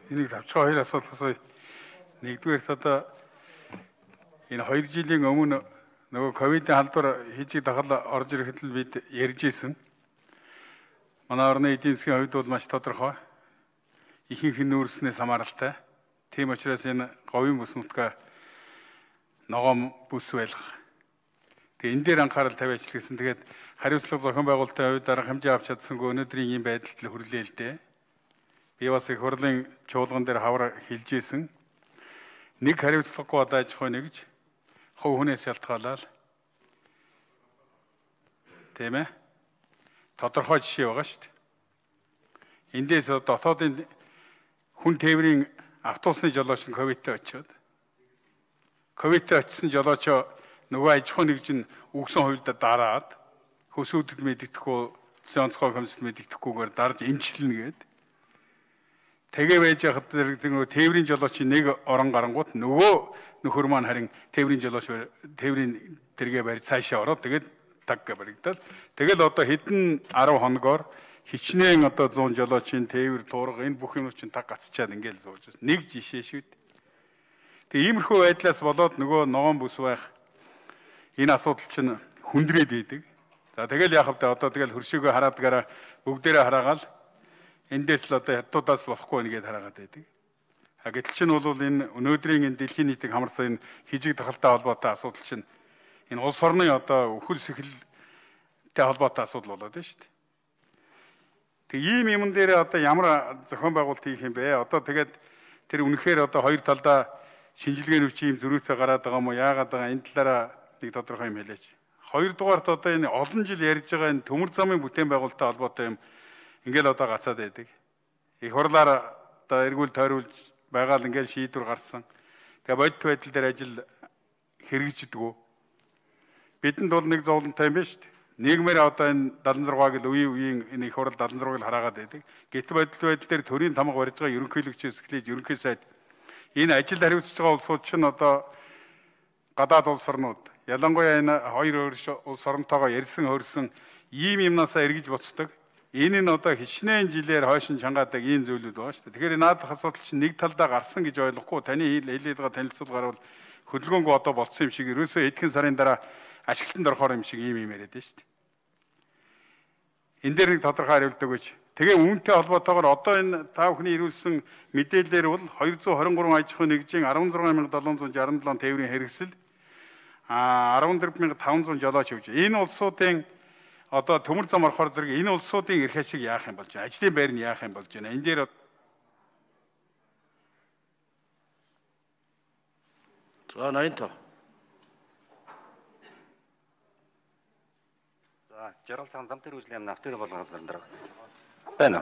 Энийг давчгаа хоёр асуултаас нэгдүгээрт одоо энэ 2 жилийн өмнө нөгөө ковидын халдвар хийжиг дахал орж ирэхэд л бид ярьж исэн. Манай орны эдийн засгийн хувьд бол маш тодорхой. Ихэнх нь нүүрснээс хамааралтай. Тийм учраас энэ говийн бүс нутгаа ногоон бүс байлгах. Тэгээ энэ дээр анхаарал тавиач гэсэн. Тэгээд хариуцлага зохион байгуулалтын хувьд арга хэмжээ авч чадсангүй өнөөдрийн ийм байдалд л хүрлээ л дээ. Би бас их хурлын чуулган дээр хавар хэлж исэн. Нэг хариуцлагагүй одоо аж ахуй нэгж хувь хүнээс шалтгаалаад тийм ээ тодорхой жишээ байгаа шүү дээ. Эндээс дотоодын хүн тээврийн автобусны жолооч нь ковидтэй очиод ковидтэй очисон жолооч нөгөө аж ахуй нэгж нь үгсэн хувьд дараад хөсөөдөд мэддэхгүй онцгой комиссд мэддэхгүйгээр дарж эмчилнэ гээд тэгээ байж хахад нөгөө тээврийн жолоочийн нэг орон гарангууд нөгөө нөхөр маань харин тээврийн жолооч тээврийн тэргээ барь цаашаа ороод тэгээд таг баригдаад тэгэл одоо хэдэн 10 хоногоор хичнээн одоо 100 жолоочийн тээвэр туурга энэ бүх юмуд чинь таг гацчаад ингээл сууж байна. Нэг жишээ шүү дээ. Тэгээ иймэрхүү байдлаас болоод нөгөө ногоон бүс байх энэ асуудал чинь хүндрээд идэг. За тэгэл яах вэ? Одоо тэгэл хөршөөгөө хараадгаараа бүгдээрээ хараагаал эндээс л одоо хятадудаас болохгүй нэгэд хараагаад байдаг. Гэтэл чинь бол энэ өнөөдрийн энэ дэлхийн нийтийг хамарсан энэ хижиг тахалтай холбоотой асуудал чинь энэ улс орны одоо өхөл сэхэлтэй холбоотой асуудал болоод байна шүү дээ. Тэг ийм юм дээр одоо ямар зохион байгуулалт хийх юм бэ? Одоо тэгээд тэр үнэхээр одоо хоёр талдаа шинжилгээний хүчин юм зөрүүтэй гараад байгаа юм уу? Яагаад байгаа энэ талаараа нэг тодорхой юм хэлээч. Хоёрдугаарт одоо энэ олон жил ярьж байгаа энэ төмөр замын бүтээн байгуулалттай холбоотой юм ингээл одоо гацаад байдаг. Их хурлаар одоо эргүүл тойруулж байгаа л ингээл шийдвэр гарсан. Тэгээ бодит байдал дээр ажил хэрэгжидэггүй. Бидэнд бол нэг зовлонтой юм байна шүү дээ. Нийгмээр одоо энэ 76-ыг л үеийн энэ их хурл 76-ыг л хараагаад байдаг. Гэтэл байдал дээр төрийн тамга барьж байгаа ерөнхийлөгчөөс эхлээд ерөнхий сайд энэ ажил хариуцж байгаа улсууд чинь одоо гадаад улс орнууд ялангуяа энэ хоёр улс оронтойгоо ярьсан хөрсөн ийм юмнасаа эргэж буцдаг. Энэ нь одоо хичнээн жилээр хойшин чангаадаг ийм зүйлүүд байгаа шүү дээ. Тэгэхээр наадах асуудал чинь нэг талдаа гарсан гэж ойлгохгүй таны хэлээд байгаа танилцуулгаар бол хөдөлгөөнгөө одоо болцсон юм шиг ерөөсөө эдхэн сарын дараа ашиглалтанд орохоор юм шиг ийм яриад байна шүү дээ. Энэ дээр нэг тодорхой хариулт өгөөч. Тэгээ үүнтэй холбоотойгоор одоо энэ та бүхний ирүүлсэн мэдээлэлээр бол 223 аж ахуй нэгжийн 16767 тээврийн хэрэгсэл 14500 жолооч явж. Энэ улсуудын одоо төмөр зам орохоор зэрэг энэ улсуудын эрх ашиг яах юм болж байна? Ажлын байр нь яах юм болж байна? Энэ дээр за 85. За жаргал сан зам дээр үзлээ автор болгон газар дээр байна.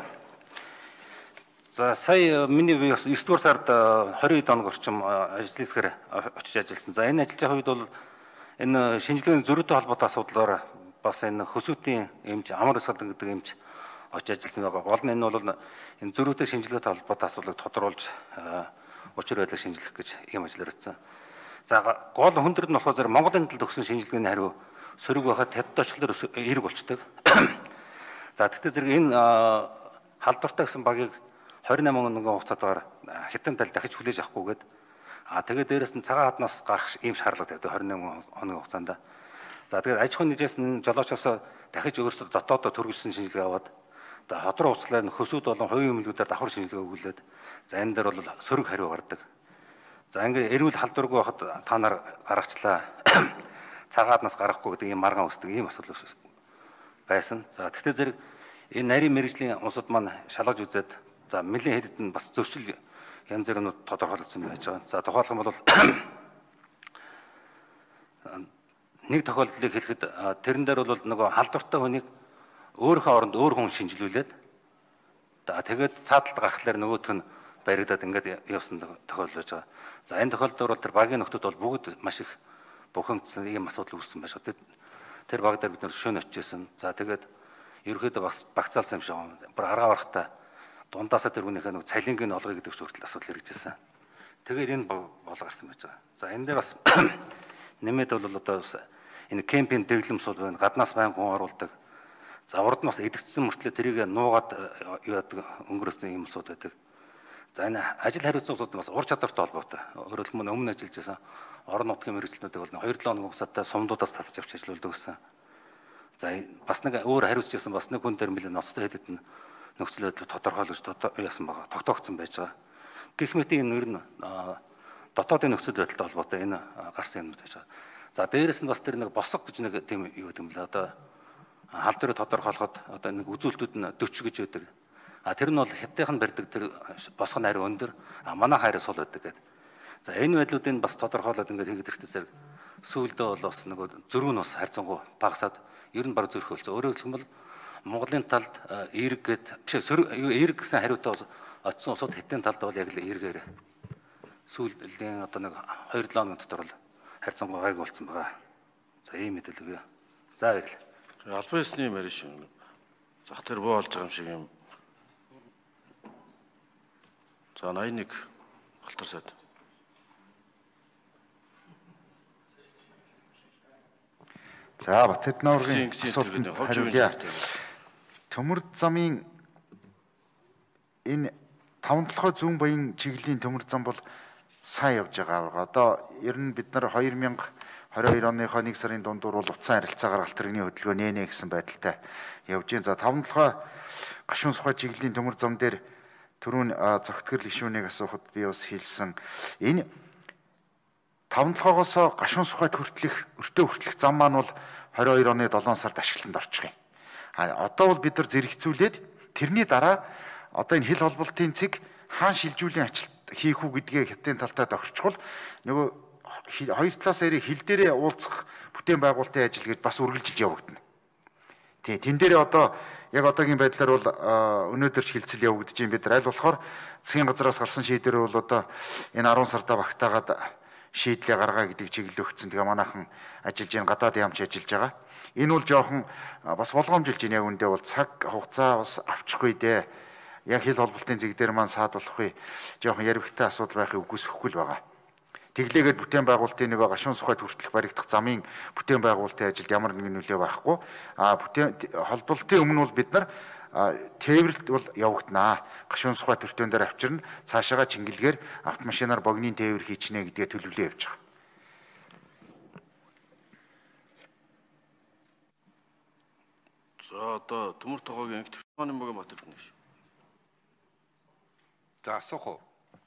За сая миний 9 дугаар сард 22 хоног орчим ажил хэсгээр очиж ажилласан. За энэ ажиллаж байгаа үед бол энэ шинжилгээний зөрүүтэй холбоотой асуудлаар бас энэ хөсөөтийн эмч амар өсөлт гэдэг эмч очиж ажилласан байгаа. Гол нь энэ бол энэ зөрүүтэй шинжилгээтэй холбоотой асуудлыг тодруулж учир байдлыг шинжлэх гэж ийм ажил өргөцсөн. За гол хүндрэл нь болохоор Монголын талд өгсөн шинжилгээний хариу сөрөг байхад хятад очлоор эрг болчдөг. За тэгтээ зэрэг энэ халдвартай гэсэн багийг 28 өдрийн хугацаатаар хятадын тал дахиж хүлээж авахгүйгээд тэгээд дээрэс нь цагаан хаднаас гарах ийм шаардлага тавьдаг 28 хоногийн хугацаанд. За тэгээд аж ахуйн нэгжээс нь жолоочоос дахиж өөрсдөө дотоодоо төрүүлсэн шинжилгээ аваад хот руу уцлаад хөсөөд болон хувийн эмнэлгүүдээр давхар шинжилгээ өгүүлээд за энэ дээр бол сөрөг хариу гардаг. За ингээд эрүүл халдваргүй байхад та нар гаргачлаа. Цагаан хаднаас гарахгүй гэдэг ийм маргаан өсдөг ийм асуудал байсан. За тэгтээ зэрэг энэ нарийн мэргэжлийн улсууд маань шалгаж үзээд за нэлийн хэдэд нь бас зөрчил янз бүрийн тодорхойлогдсон байж байгаа. За тухайлх юм бол нэг тохиолдлыг хэлэхэд тэрэн дээр бол нөгөө халдвартай хүнийг өөрийнхөө оронд өөр хүн шинжилүүлээд тэгээд цааталт гаргахлаар нөгөөх нь баригдаад ингээд явсан тохиолдол байж байгаа. За энэ тохиолдолд бол тэр багийн нөхдүүд бол бүгд маш их бухимдсан ийм асуудал үүссэн байж байгаа. Тэр баг дээр бид нэр шөнө очижсэн. За тэгээд ерөөхдөө бас багцаалсан юм шиг байна. Бүр аргаа барахтаа дундаасаа тэр хүнийхээ нэг цалингийн олгоё гэдэг хүртэл асуудал хэрэгжижсэн. Тэгээд энэ бол гарсан байж байгаа. За энэ дээр бас нэмээд бол одоо энэ кемпинг дэглэмсүүд байна. Гаднаас байн хүн оруулдаг. За урд нь бас идэгдсэн мөртлөө тэрийг нуугаад юу яадаг өнгөрөөсөн юм сууд байдаг. За энэ ажил хариуцлагууд бас ур чадвартай холбоотой. Өөрөөр хэлбэл өмнө ажиллаж байсан орон нутгийн мэргэжлүүдийг бол 2-7 хоног хугацаатай сумдуудаас татж авч ажиллаулдаг гэсэн. За бас нэг өөр хариуцж байсан бас нэг хүн дээр нэлээд ноцтой хэдэд нөхцөл байдал тодорхойлж яасан байгаа. Тогтоогдсон байж байгаа. Гэх мэт энэ нэр нь дотоодын нөхцөл байдалтай холбоотой энэ гарсан юмуд байж байгаа. За дээрэс нь бас тэр нэг босго гэж нэг тийм юу гэдэг юм л одоо халдварыг тодорхойлоход одоо нэг үзүүлэлтүүд нь 40 гэж байдаг. Тэр нь бол хятадын барьдаг тэр босго нь арай өндөр, манай хайраа сул байдаг гэдэг. За энэ байдлуудыг бас тодорхойлоод ингээд хийгээд ихтэй зэрэг сүүлдээ бол бас нэг зөрүү нь бас харьцангуй багасаад ер нь баг зөрхөлцөө. Өөрөөр хэлбэл Монголын талд эерэг эерэг гэсэн хариутай очсон усууд хятадын талд бол яг л эргээр сүүлийн одоо нэг 2-7 хоногийн дотор бол харьцангуй гайг болсон байгаа. За ийм мэдээлэл өгье. За баярлалаа. Албан ёсны юм ярина шүү. Зах дээр буу олж байгаа юм шиг юм. За 81 Халтар сайд. За Батэд нуургийн асуултанд хариулъя. Төмөр замын энэ 5-7 зүүн баян чиглэлийн төмөр зам бол сайн явж байгаа. Одоо ер нь бид нар 2022 оныхоо 1 сарын дундуур бол утсан харилцаагаар галт тэрэгний хөдөлгөөн нэнэ гэсэн байдалтай явж байна. За 5-7 гашуун сухай чиглэлийн төмөр зам дээр түрүүн зөгтгөр гишүүнийг асуухад би бас хэлсэн. Энэ 5-7-оос гашуун сухайд өртөө хүртэлх зам маань бол 22 оны 7 сард ашиглалтанд орчих юм. Одоо бол бид нар зэрэгцүүлээд тэрний дараа одоо энэ хил холболтын цэг хаан шилжүүлэн ажилт хийх үү гэдгээ хятадын талтай тохирчвол нөгөө хоёр талаас ярих хил дээрээ уулзах бүтээн байгуулалтын ажил гэж бас үргэлжилж явагдана. Тэн дээрээ одоо яг одоогийн байдлаар бол өнөөдөр ч хилцэл явагдаж байна. Бид аль болохоор засгийн газраас гарсан шийдвэр бол одоо энэ 10 сардаа багтаагаад шийдлээ гаргаа гэдэг чиглэл өгсөн. Тэгээ манайхан ажиллаж байна, гадаад яамч ажиллаж байгаа. Энэ бол жоохон бас болгоомжилж байна. Яг үндэ бол цаг хугацаа бас авчихгүй дээ. Яг хил холболтын зэг дээр маань саадуулахгүй жоохон яригтай асуудал байхыг үгүйсэхгүй л байгаа. Тэглээгээд бүтээн байгуулалтын нэг гашуун сухайд хүртэлх баригдах замын бүтээн байгуулалтын ажилд ямар нэгэн нөлөө байхгүй. Бүтээн холболтын өмнө бол бид нар тээвэрлэлт бол явагдана. Гашуун сухай төртөөн дээр авчирна. Цаашаага чингэлгээр автомашинаар богинын тээвэр хийчнэ гэдгээ төлөвлөө явж байгаа. За одоо төмөр тогоогийн анги төвчманы мөгийн Батэрд нэг шүү. За асуух уу?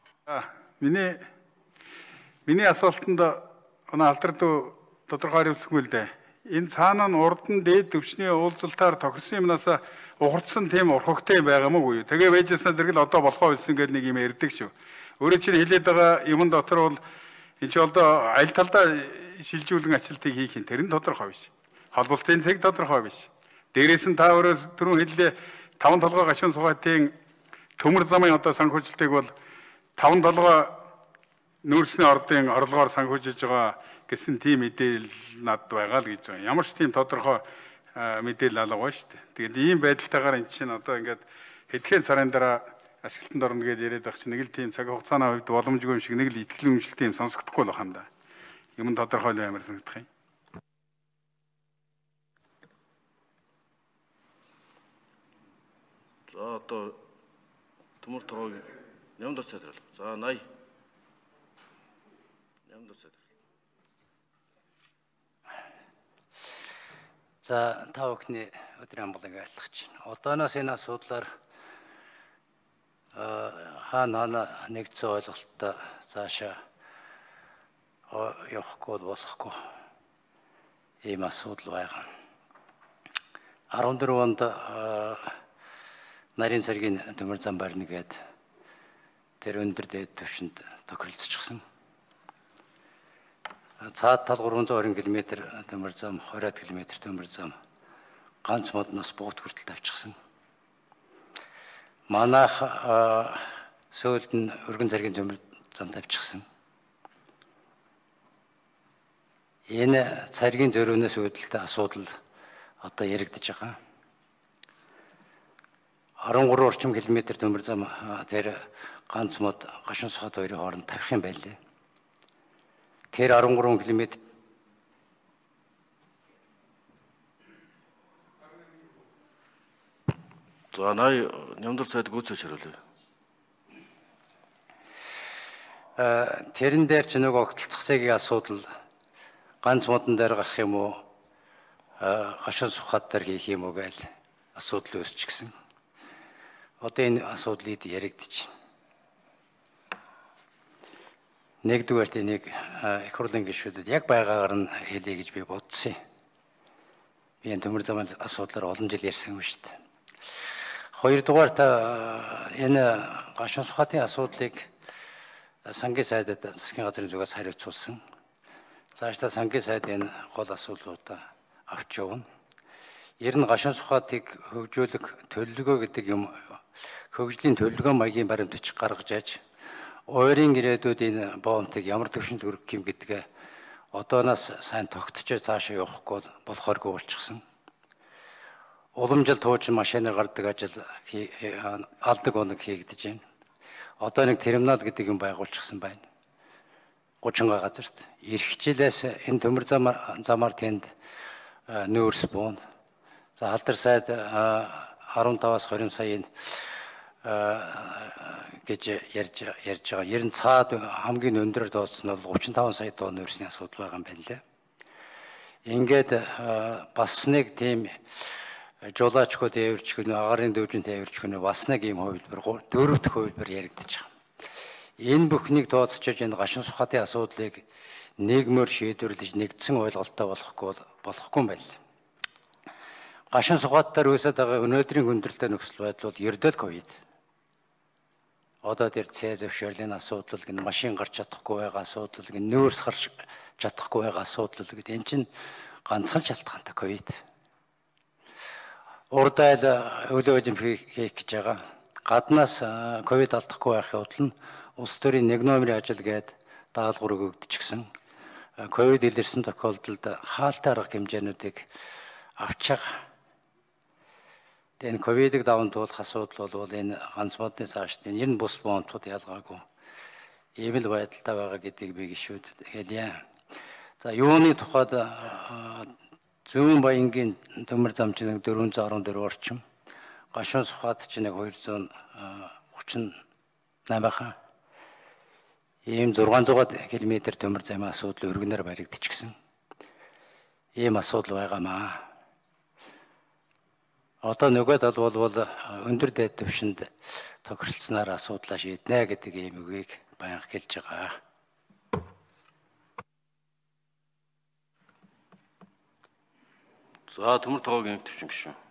Миний асуултанд оноо алдартай тодорхой хариулсангүй л дээ. Энэ цаана нь урд нь дээд төвчний уулзалтаар тохирсон юмнаас ухардсан тийм урхагтай байгаа мó үгүй. Тэгээ байжсанаа зэрэг л одоо болохоо хэлсэн гэдэг нэг юм ярьдаг шүү. Өөрөө чинь хэлээд байгаа юм дотор бол энэ ч одоо аль талдаа шилжүүлэн ажилтыг хийх юм тэр нь тодорхой биш. Холболтын цэг тодорхой биш. Дээрээс нь та өөрөө түрүүн хэллээ 5 толгой гашуун сухайтын төмөр замын одоо санхүүжилтийг бол 5 толгой нүүрсний ордын орлогоор санхүүжиж байгаа гэсэн тийм мэдээлэл над байгаа л гэж байгаа. Ямар ч тийм тодорхой мэдээлэл алга байна шүү дээ. Тэгээд ийм байдалтайгаар эн чинь одоо ингээд хэдхэн сарын дараа ашиглалтанд орно гэдээ яриад байгаа чинь нэг л тийм цаг хугацааны хувьд боломжгүй юм шиг нэг л итгэл үнэмшилтэй юм сонсогдохгүй л байна да. Юм тодорхой л амар санагдах юм. За одоо төмөр тогоогийн Нямдар сайд хариулах. За 80 Нямдар сайд. За та бүхний өдрийн амгаланг айлтгаж байна. Одооноос энэ асуудлаар хаана нэгдсэн ойлголттой цаашаа явахгүй болохгүй ийм асуудал байгаа. 14 онд нарийн цэргийн төмөр зам барьна гээд тэр өндөр дээд түвшинд тохиролцчихсон. Цаад тал 320 км төмөр зам, 20 км төмөр зам ганц модноос буут хүртэл тавьчихсан. Манайх сөүлд нь өргөн цэргийн төмөр зам тавьчихсан. Энэ цэргийн зөрүүнээс үүдэлтэй асуудал одоо яригдж байгаа. 13 орчим километр төмөр зам тэр ганц мод гашуун сухад хоёрын хооронд тавих юм байлээ. Тэр 13 км За 80 Нямдар сайд гүйцэж хариулъя. тэрэн дээр ч нөгөө огтлцох цагийн асуудал ганц модон дээр гарах юм уу? Гашуун сухад дээр хийх юм уу гээл асуудал үүсчихсэн. Одоо энэ асуудлыг яригдчих. Нэгдүгээрт энийг их хурлын гишүүдэд яг байгаагаар нь хэлье гэж би бодсон юм. Би энэ төмөр замын асуудлаар олон жил ярьсан юм шүү дээ. Хоёрдугаарт энэ гашуун сухатын асуудлыг сангийн сайдад засгийн газрын зүгээс хариуцуулсан. Цаашдаа сангийн сайд энэ гол асуудлуудаа авч явна. Ер нь гашуун сухатыг хөгжүүлэх төлөвлөгөө гэдэг юм хөгжлийн төлөвлөгөө маягийн баримт бичих гаргаж яаж ойрын ирээдүйд энэ боонтыг ямар төвшөнд өргөх юм гэдгээ одооноос сайн тогтчоо цаашаа явахгүй болохооргүй болчихсон. Уламжлалт хуучин машинаар гардаг ажил алдаг оног хийгдэж байна. Одоо нэг терминал гэдэг юм байгуулчихсан байна. 30 газарт. Ирэх жилээс энэ төмөр замаар тэнд нөөц буун. За алдар сайд 15-аас 20 саяын гэж ярьж байгаа. Ер нь цаад хамгийн өндөр тооцсон бол 35 сая тонн нөөцний асуудал байгаа юм байна лээ. Ингээд бас нэг тийм жолоочгүй тээвэрчгүй агарын дүүжин тээвэрчгүй бас нэг юм хувилбар дөрөв дэх хувилбар яригдчих. Энэ бүхнийг тооцоож энэ гашуун сухатын асуудлыг нийгмээр шийдвэрлэж нэгдсэн ойлголттой болохгүй юм байна. Гашуун сухаттаар үүсэж байгаа өнөөдрийн хүндрэлтэй нөхцөл байдал бол ердөө ковид. Одоо тэр цээ зөвшөөрлийн асуудал, гэн машин гарч чадахгүй байгаа асуудал, гэн нөөц гарч чадахгүй байгаа асуудал гэдэг энэ чинь ганцхан шалтгаантай ковид. Урд айл өлөө эзэмших хийх гэж байгаа. Гаднаас ковид алдахгүй байх явдал нь улс төрийн нэг номерын ажил гээд даалгавар өгөгдчихсэн. Ковид илэрсэн тохиолдолд хаалттай арга хэмжээнүүдийг авч байгаа. Энэ ковидыг даван туулах асуудал бол энэ ганц модны цаашдын ер нь бус боонтууд ялгаагүй ийм л байдалтай байгаа гэдгийг би гишүүд хэлье. За юуны тухайд Зүүн Баянгийн төмөр зам чинь 414 орчим, гашуун сухад чинь 238 хаа. Ийм 600 км төмөр замын асуудал өргөнөөр баригдчихсэн. Ийм асуудал байгаамаа. Одоо нөгөө тал бол өндөр дээд түвшинд тохиролцсноор асуудлаа шийднэ гэдэг ийм үгийг баян хэлж байгаа. За төмөр тогоогийн төвчин гишүүн.